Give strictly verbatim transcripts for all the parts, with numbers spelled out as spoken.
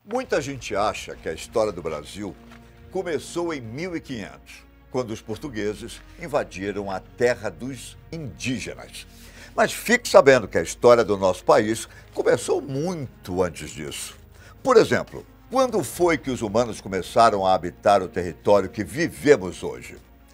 Muita gente acha que a história do Brasil começou em mil e quinhentos, quando os portugueses invadiram a terra dos indígenas. Mas fique sabendo que a história do nosso país começou muito antes disso. Por exemplo, quando foi que os humanos começaram a habitar o território que vivemos hoje?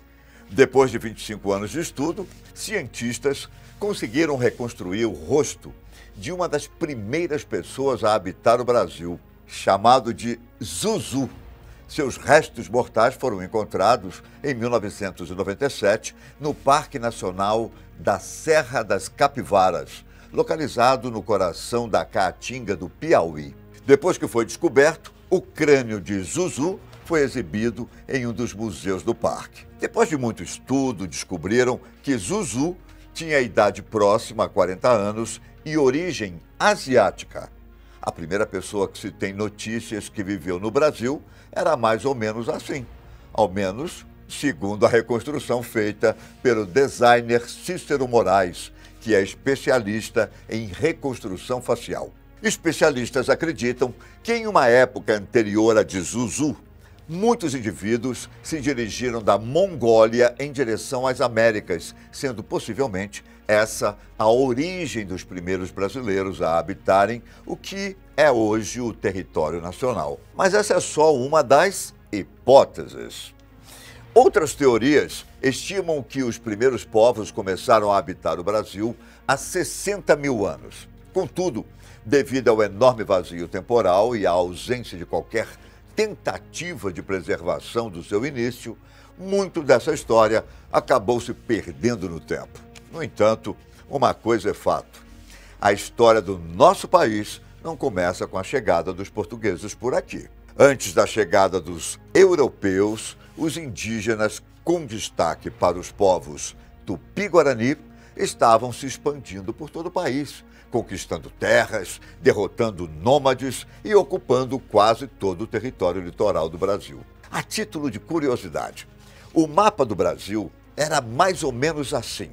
Depois de vinte e cinco anos de estudo, cientistas conseguiram reconstruir o rosto de uma das primeiras pessoas a habitar o Brasil, chamado de Zuzu. Seus restos mortais foram encontrados em mil novecentos e noventa e sete no Parque Nacional da Serra das Capivaras, localizado no coração da Caatinga do Piauí. Depois que foi descoberto, o crânio de Zuzu foi exibido em um dos museus do parque. Depois de muito estudo, descobriram que Zuzu tinha idade próxima a quarenta anos e origem asiática. A primeira pessoa que se tem notícias que viveu no Brasil era mais ou menos assim, ao menos segundo a reconstrução feita pelo designer Cícero Moraes, que é especialista em reconstrução facial. Especialistas acreditam que em uma época anterior à de Zuzu, muitos indivíduos se dirigiram da Mongólia em direção às Américas, sendo possivelmente essa a origem dos primeiros brasileiros a habitarem o que é hoje o território nacional. Mas essa é só uma das hipóteses. Outras teorias estimam que os primeiros povos começaram a habitar o Brasil há sessenta mil anos. Contudo, devido ao enorme vazio temporal e à ausência de qualquer tentativa de preservação do seu início, muito dessa história acabou se perdendo no tempo. No entanto, uma coisa é fato: a história do nosso país não começa com a chegada dos portugueses por aqui. Antes da chegada dos europeus, os indígenas, com destaque para os povos Tupi-Guarani, estavam se expandindo por todo o país, conquistando terras, derrotando nômades e ocupando quase todo o território litoral do Brasil. A título de curiosidade, o mapa do Brasil era mais ou menos assim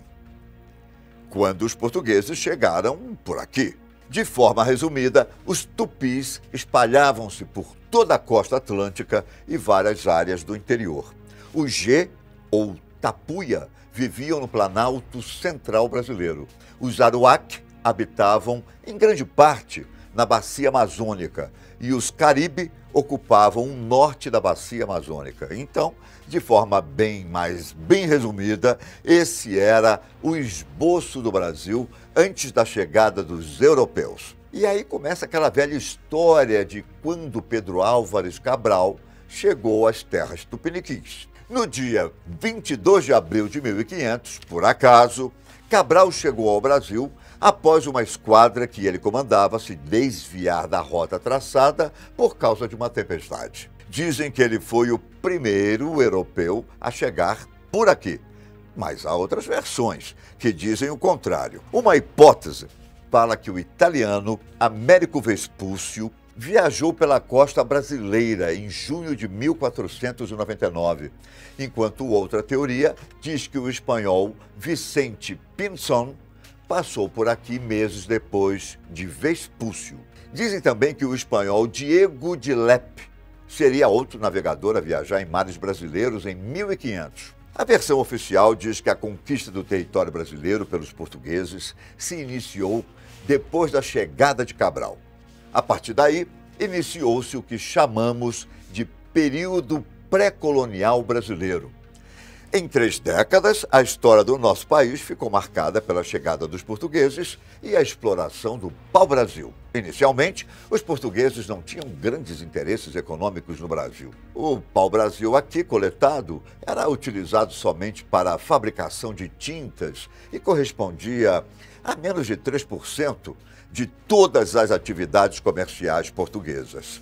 quando os portugueses chegaram por aqui. De forma resumida, os tupis espalhavam-se por toda a costa atlântica e várias áreas do interior. Os G, ou Tapuia, viviam no Planalto Central brasileiro. Os Aruac habitavam, em grande parte, na Bacia Amazônica, e os Caribe ocupavam o norte da Bacia Amazônica. Então, de forma bem mais bem resumida, esse era o esboço do Brasil antes da chegada dos europeus. E aí começa aquela velha história de quando Pedro Álvares Cabral chegou às terras tupiniquins. No dia vinte e dois de abril de mil e quinhentos, por acaso, Cabral chegou ao Brasil após uma esquadra que ele comandava se desviar da rota traçada por causa de uma tempestade. Dizem que ele foi o primeiro europeu a chegar por aqui, mas há outras versões que dizem o contrário. Uma hipótese fala que o italiano Américo Vespúcio viajou pela costa brasileira em junho de mil quatrocentos e noventa e nove, enquanto outra teoria diz que o espanhol Vicente Pinzón passou por aqui meses depois de Vespúcio. Dizem também que o espanhol Diego de Lepe seria outro navegador a viajar em mares brasileiros em mil e quinhentos. A versão oficial diz que a conquista do território brasileiro pelos portugueses se iniciou depois da chegada de Cabral. A partir daí, iniciou-se o que chamamos de período pré-colonial brasileiro. Em três décadas, a história do nosso país ficou marcada pela chegada dos portugueses e a exploração do pau-brasil. Inicialmente, os portugueses não tinham grandes interesses econômicos no Brasil. O pau-brasil aqui coletado era utilizado somente para a fabricação de tintas e correspondia a menos de três por cento de todas as atividades comerciais portuguesas.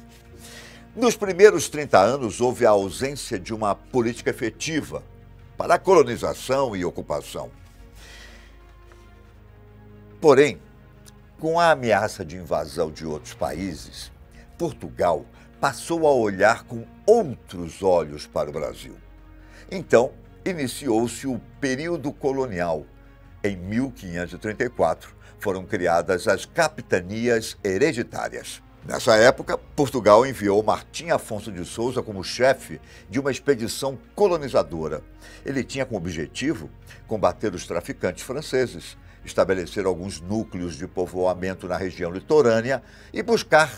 Nos primeiros trinta anos, houve a ausência de uma política efetiva para a colonização e ocupação. Porém, com a ameaça de invasão de outros países, Portugal passou a olhar com outros olhos para o Brasil. Então, iniciou-se o período colonial. Em mil quinhentos e trinta e quatro, foram criadas as capitanias hereditárias. Nessa época, Portugal enviou Martim Afonso de Souza como chefe de uma expedição colonizadora. Ele tinha como objetivo combater os traficantes franceses, estabelecer alguns núcleos de povoamento na região litorânea e buscar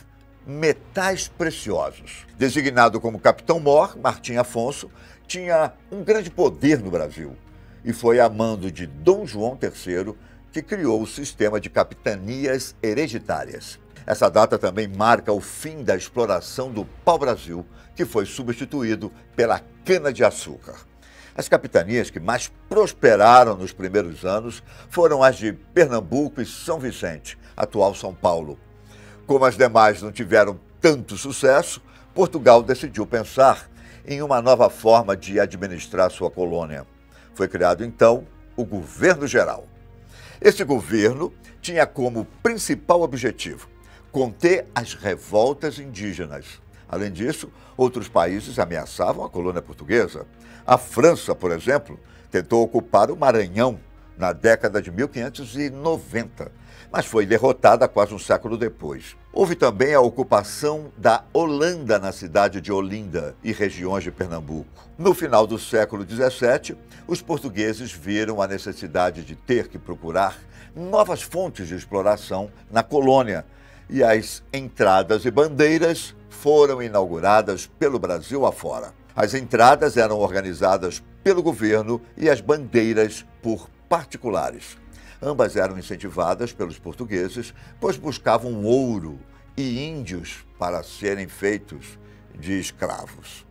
metais preciosos. Designado como capitão-mor, Martim Afonso tinha um grande poder no Brasil e foi a mando de Dom João terceiro que criou o sistema de capitanias hereditárias. Essa data também marca o fim da exploração do pau-brasil, que foi substituído pela cana-de-açúcar. As capitanias que mais prosperaram nos primeiros anos foram as de Pernambuco e São Vicente, atual São Paulo. Como as demais não tiveram tanto sucesso, Portugal decidiu pensar em uma nova forma de administrar sua colônia. Foi criado, então, o Governo Geral. Esse governo tinha como principal objetivo conter as revoltas indígenas. Além disso, outros países ameaçavam a colônia portuguesa. A França, por exemplo, tentou ocupar o Maranhão na década de mil quinhentos e noventa, mas foi derrotada quase um século depois. Houve também a ocupação da Holanda na cidade de Olinda e regiões de Pernambuco. No final do século dezessete, os portugueses viram a necessidade de ter que procurar novas fontes de exploração na colônia, e as entradas e bandeiras foram inauguradas pelo Brasil afora. As entradas eram organizadas pelo governo e as bandeiras por particulares. Ambas eram incentivadas pelos portugueses, pois buscavam ouro e índios para serem feitos de escravos.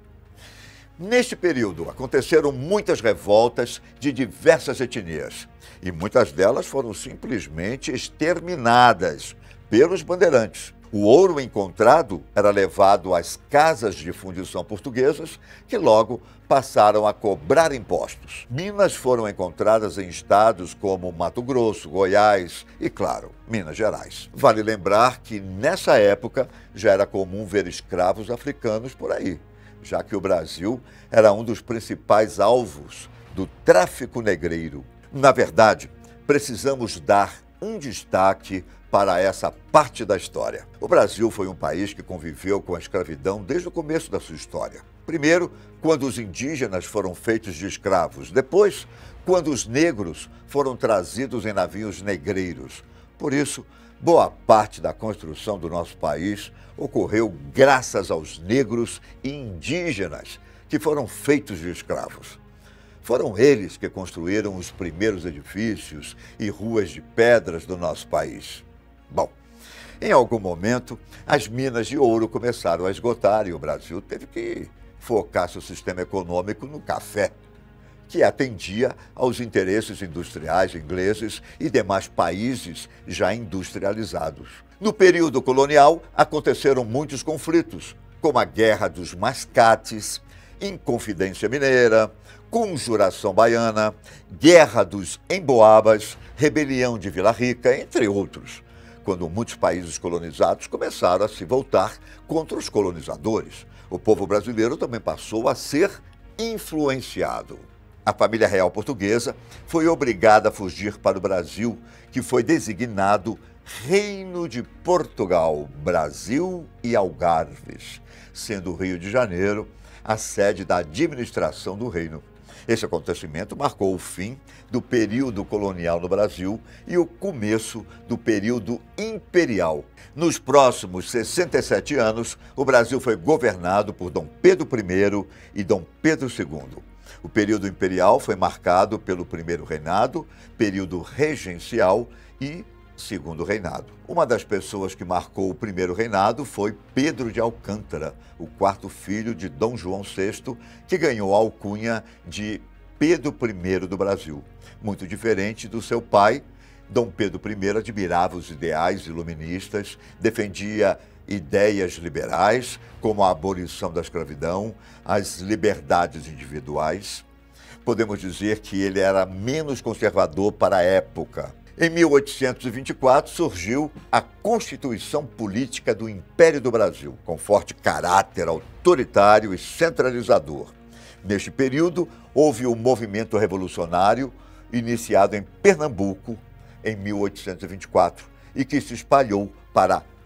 Neste período, aconteceram muitas revoltas de diversas etnias, e muitas delas foram simplesmente exterminadas pelos bandeirantes. O ouro encontrado era levado às casas de fundição portuguesas, que logo passaram a cobrar impostos. Minas foram encontradas em estados como Mato Grosso, Goiás e, claro, Minas Gerais. Vale lembrar que, nessa época, já era comum ver escravos africanos por aí, já que o Brasil era um dos principais alvos do tráfico negreiro. Na verdade, precisamos dar um destaque para essa parte da história. O Brasil foi um país que conviveu com a escravidão desde o começo da sua história. Primeiro, quando os indígenas foram feitos de escravos. Depois, quando os negros foram trazidos em navios negreiros. Por isso, boa parte da construção do nosso país ocorreu graças aos negros e indígenas que foram feitos de escravos. Foram eles que construíram os primeiros edifícios e ruas de pedras do nosso país. Bom, em algum momento, as minas de ouro começaram a esgotar e o Brasil teve que focar seu sistema econômico no café, que atendia aos interesses industriais ingleses e demais países já industrializados. No período colonial, aconteceram muitos conflitos, como a Guerra dos Mascates, Inconfidência Mineira, Conjuração Baiana, Guerra dos Emboabas, Rebelião de Vila Rica, entre outros, quando muitos países colonizados começaram a se voltar contra os colonizadores. O povo brasileiro também passou a ser influenciado. A família real portuguesa foi obrigada a fugir para o Brasil, que foi designado Reino de Portugal, Brasil e Algarves, sendo o Rio de Janeiro a sede da administração do reino. Esse acontecimento marcou o fim do período colonial no Brasil e o começo do período imperial. Nos próximos sessenta e sete anos, o Brasil foi governado por Dom Pedro I e Dom Pedro segundo. O período imperial foi marcado pelo primeiro reinado, período regencial e segundo reinado. Uma das pessoas que marcou o primeiro reinado foi Pedro de Alcântara, o quarto filho de Dom João sexto, que ganhou a alcunha de Pedro I do Brasil. Muito diferente do seu pai, Dom Pedro I admirava os ideais iluministas, defendia ideias liberais, como a abolição da escravidão, as liberdades individuais. Podemos dizer que ele era menos conservador para a época. Em mil oitocentos e vinte e quatro surgiu a Constituição Política do Império do Brasil, com forte caráter autoritário e centralizador. Neste período, houve o movimento revolucionário iniciado em Pernambuco em mil oitocentos e vinte e quatro e que se espalhou para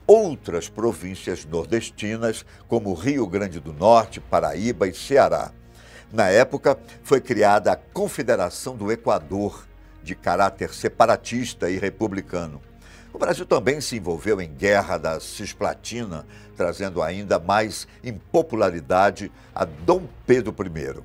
outras províncias nordestinas, como Rio Grande do Norte, Paraíba e Ceará. Na época, foi criada a Confederação do Equador, de caráter separatista e republicano. O Brasil também se envolveu em guerra da Cisplatina, trazendo ainda mais impopularidade a Dom Pedro I.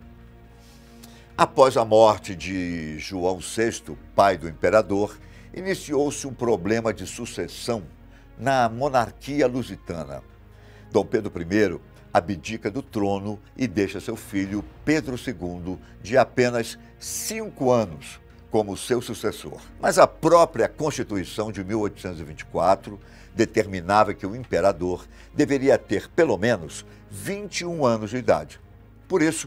Após a morte de João sexto, pai do imperador, iniciou-se um problema de sucessão na monarquia lusitana. Dom Pedro I abdica do trono e deixa seu filho Pedro segundo, de apenas cinco anos, como seu sucessor. Mas a própria Constituição de mil oitocentos e vinte e quatro determinava que o imperador deveria ter pelo menos vinte e um anos de idade. Por isso,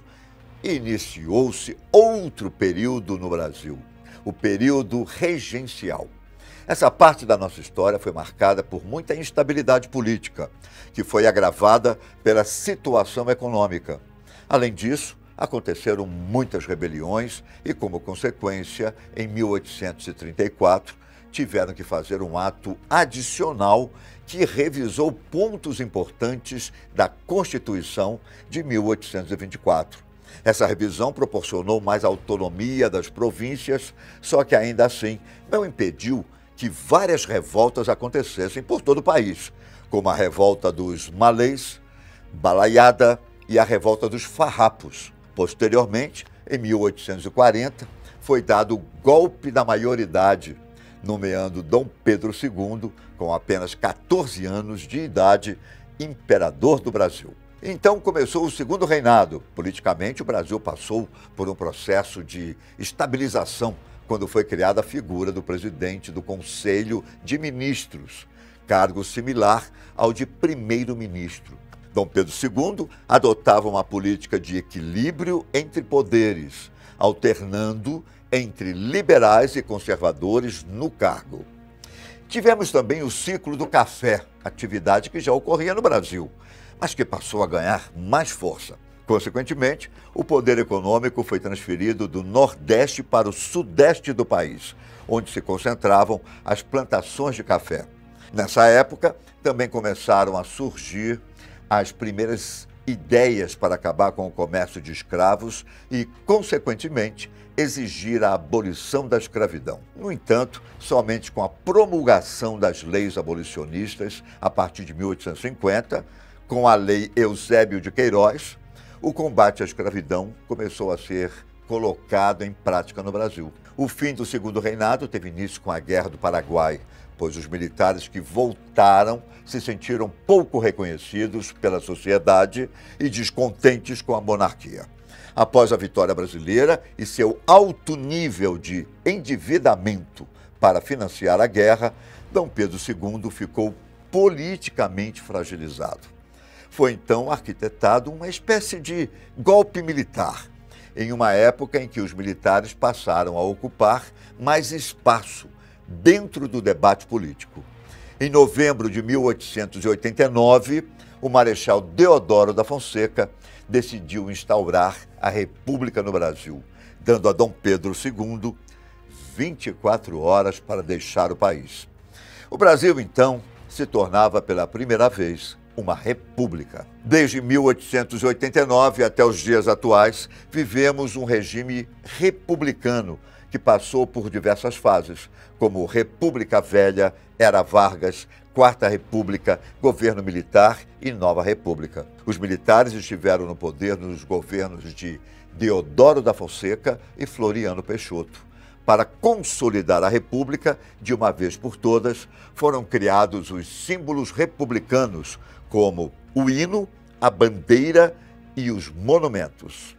iniciou-se outro período no Brasil, o período regencial. Essa parte da nossa história foi marcada por muita instabilidade política, que foi agravada pela situação econômica. Além disso, aconteceram muitas rebeliões e, como consequência, em mil oitocentos e trinta e quatro, tiveram que fazer um ato adicional que revisou pontos importantes da Constituição de mil oitocentos e vinte e quatro. Essa revisão proporcionou mais autonomia das províncias, só que ainda assim não impediu que várias revoltas acontecessem por todo o país, como a revolta dos malês, balaiada e a revolta dos farrapos. Posteriormente, em mil oitocentos e quarenta, foi dado o golpe da maioridade, nomeando Dom Pedro segundo, com apenas quatorze anos de idade, imperador do Brasil. Então começou o segundo reinado. Politicamente, o Brasil passou por um processo de estabilização quando foi criada a figura do presidente do Conselho de Ministros, cargo similar ao de primeiro-ministro. Dom Pedro segundo adotava uma política de equilíbrio entre poderes, alternando entre liberais e conservadores no cargo. Tivemos também o ciclo do café, atividade que já ocorria no Brasil, mas que passou a ganhar mais força. Consequentemente, o poder econômico foi transferido do Nordeste para o Sudeste do país, onde se concentravam as plantações de café. Nessa época, também começaram a surgir as primeiras ideias para acabar com o comércio de escravos e, consequentemente, exigir a abolição da escravidão. No entanto, somente com a promulgação das leis abolicionistas, a partir de mil oitocentos e cinquenta, com a Lei Eusébio de Queiroz, o combate à escravidão começou a ser colocado em prática no Brasil. O fim do segundo reinado teve início com a Guerra do Paraguai, pois os militares que voltaram se sentiram pouco reconhecidos pela sociedade e descontentes com a monarquia. Após a vitória brasileira e seu alto nível de endividamento para financiar a guerra, Dom Pedro segundo ficou politicamente fragilizado. Foi então arquitetado uma espécie de golpe militar, em uma época em que os militares passaram a ocupar mais espaço dentro do debate político. Em novembro de mil oitocentos e oitenta e nove, o Marechal Deodoro da Fonseca decidiu instaurar a República no Brasil, dando a Dom Pedro segundo vinte e quatro horas para deixar o país. O Brasil, então, se tornava pela primeira vez uma república. Desde mil oitocentos e oitenta e nove até os dias atuais, vivemos um regime republicano que passou por diversas fases, como República Velha, Era Vargas, Quarta República, Governo Militar e Nova República. Os militares estiveram no poder nos governos de Deodoro da Fonseca e Floriano Peixoto. Para consolidar a República, de uma vez por todas, foram criados os símbolos republicanos, como o hino, a bandeira e os monumentos.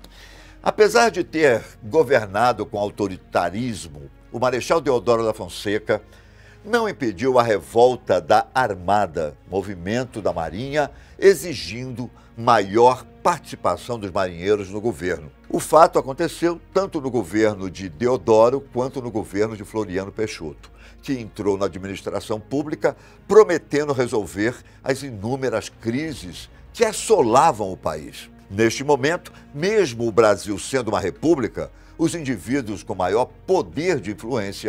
Apesar de ter governado com autoritarismo, o Marechal Deodoro da Fonseca não impediu a revolta da Armada, movimento da Marinha, exigindo maior participação dos marinheiros no governo. O fato aconteceu tanto no governo de Deodoro quanto no governo de Floriano Peixoto, que entrou na administração pública prometendo resolver as inúmeras crises que assolavam o país. Neste momento, mesmo o Brasil sendo uma república, os indivíduos com maior poder de influência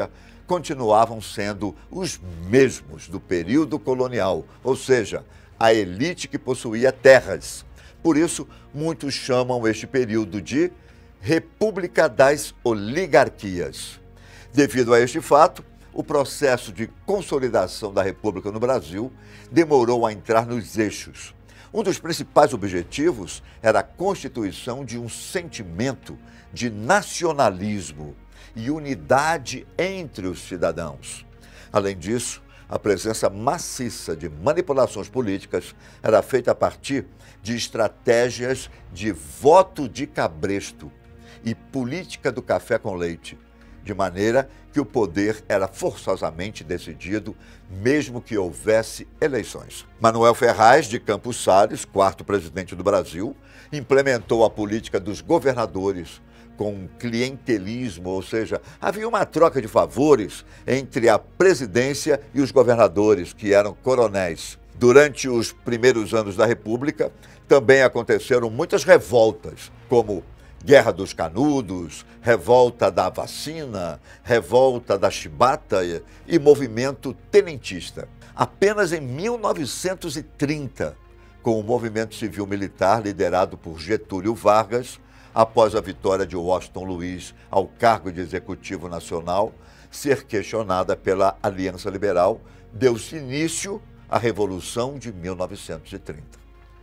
continuavam sendo os mesmos do período colonial, ou seja, a elite que possuía terras. Por isso, muitos chamam este período de República das Oligarquias. Devido a este fato, o processo de consolidação da República no Brasil demorou a entrar nos eixos. Um dos principais objetivos era a constituição de um sentimento de nacionalismo e unidade entre os cidadãos. Além disso, a presença maciça de manipulações políticas era feita a partir de estratégias de voto de cabresto e política do café com leite, de maneira que o poder era forçosamente decidido, mesmo que houvesse eleições. Manuel Ferraz de Campos Sales, quarto presidente do Brasil, implementou a política dos governadores com clientelismo, ou seja, havia uma troca de favores entre a presidência e os governadores, que eram coronéis. Durante os primeiros anos da República, também aconteceram muitas revoltas, como Guerra dos Canudos, revolta da vacina, revolta da chibata e movimento tenentista. Apenas em mil novecentos e trinta, com o movimento civil-militar liderado por Getúlio Vargas, após a vitória de Washington Luiz ao cargo de Executivo Nacional, ser questionada pela Aliança Liberal, deu-se início à Revolução de mil novecentos e trinta.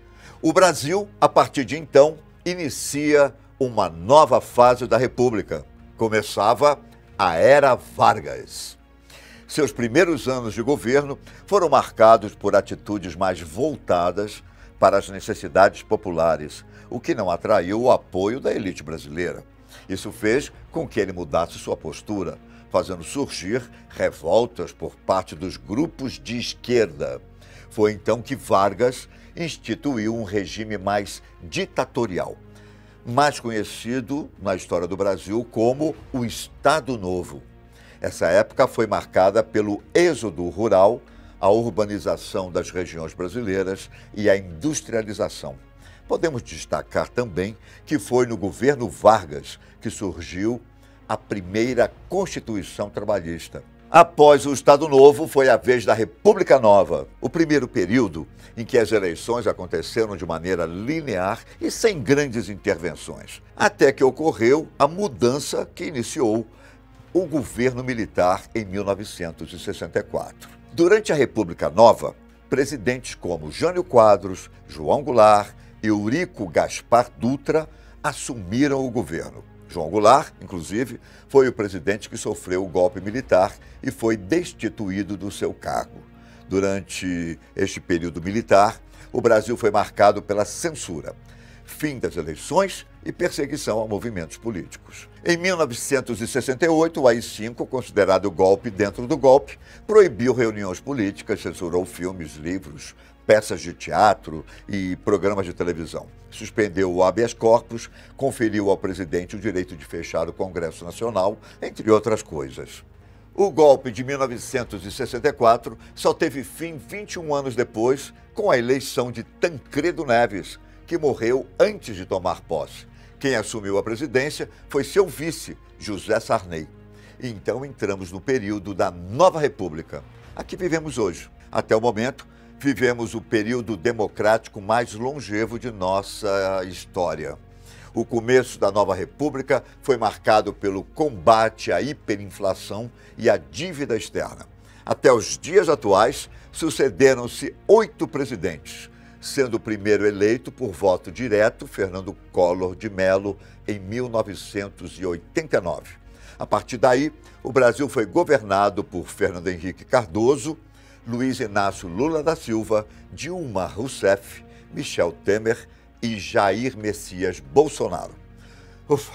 O Brasil, a partir de então, inicia uma nova fase da República. Começava a Era Vargas. Seus primeiros anos de governo foram marcados por atitudes mais voltadas para as necessidades populares, o que não atraiu o apoio da elite brasileira. Isso fez com que ele mudasse sua postura, fazendo surgir revoltas por parte dos grupos de esquerda. Foi então que Vargas instituiu um regime mais ditatorial, mais conhecido na história do Brasil como o Estado Novo. Essa época foi marcada pelo êxodo rural, a urbanização das regiões brasileiras e a industrialização. Podemos destacar também que foi no governo Vargas que surgiu a primeira Constituição Trabalhista. Após o Estado Novo, foi a vez da República Nova, o primeiro período em que as eleições aconteceram de maneira linear e sem grandes intervenções, até que ocorreu a mudança que iniciou o governo militar em mil novecentos e sessenta e quatro. Durante a República Nova, presidentes como Jânio Quadros, João Goulart e Eurico Gaspar Dutra assumiram o governo. João Goulart, inclusive, foi o presidente que sofreu o golpe militar e foi destituído do seu cargo. Durante este período militar, o Brasil foi marcado pela censura, fim das eleições e perseguição a movimentos políticos. Em mil novecentos e sessenta e oito, o A I cinco, considerado golpe dentro do golpe, proibiu reuniões políticas, censurou filmes, livros, peças de teatro e programas de televisão. Suspendeu o habeas corpus, conferiu ao presidente o direito de fechar o Congresso Nacional, entre outras coisas. O golpe de mil novecentos e sessenta e quatro só teve fim vinte e um anos depois, com a eleição de Tancredo Neves, que morreu antes de tomar posse. Quem assumiu a presidência foi seu vice, José Sarney. E então entramos no período da Nova República. Aqui vivemos hoje. Até o momento, vivemos o período democrático mais longevo de nossa história. O começo da Nova República foi marcado pelo combate à hiperinflação e à dívida externa. Até os dias atuais, sucederam-se oito presidentes, sendo o primeiro eleito por voto direto Fernando Collor de Mello em mil novecentos e oitenta e nove. A partir daí, o Brasil foi governado por Fernando Henrique Cardoso, Luiz Inácio Lula da Silva, Dilma Rousseff, Michel Temer e Jair Messias Bolsonaro. Ufa,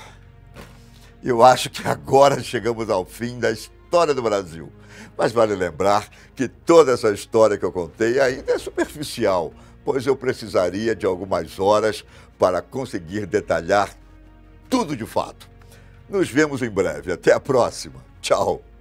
eu acho que agora chegamos ao fim da história do Brasil. Mas vale lembrar que toda essa história que eu contei ainda é superficial, pois eu precisaria de algumas horas para conseguir detalhar tudo de fato. Nos vemos em breve. Até a próxima. Tchau.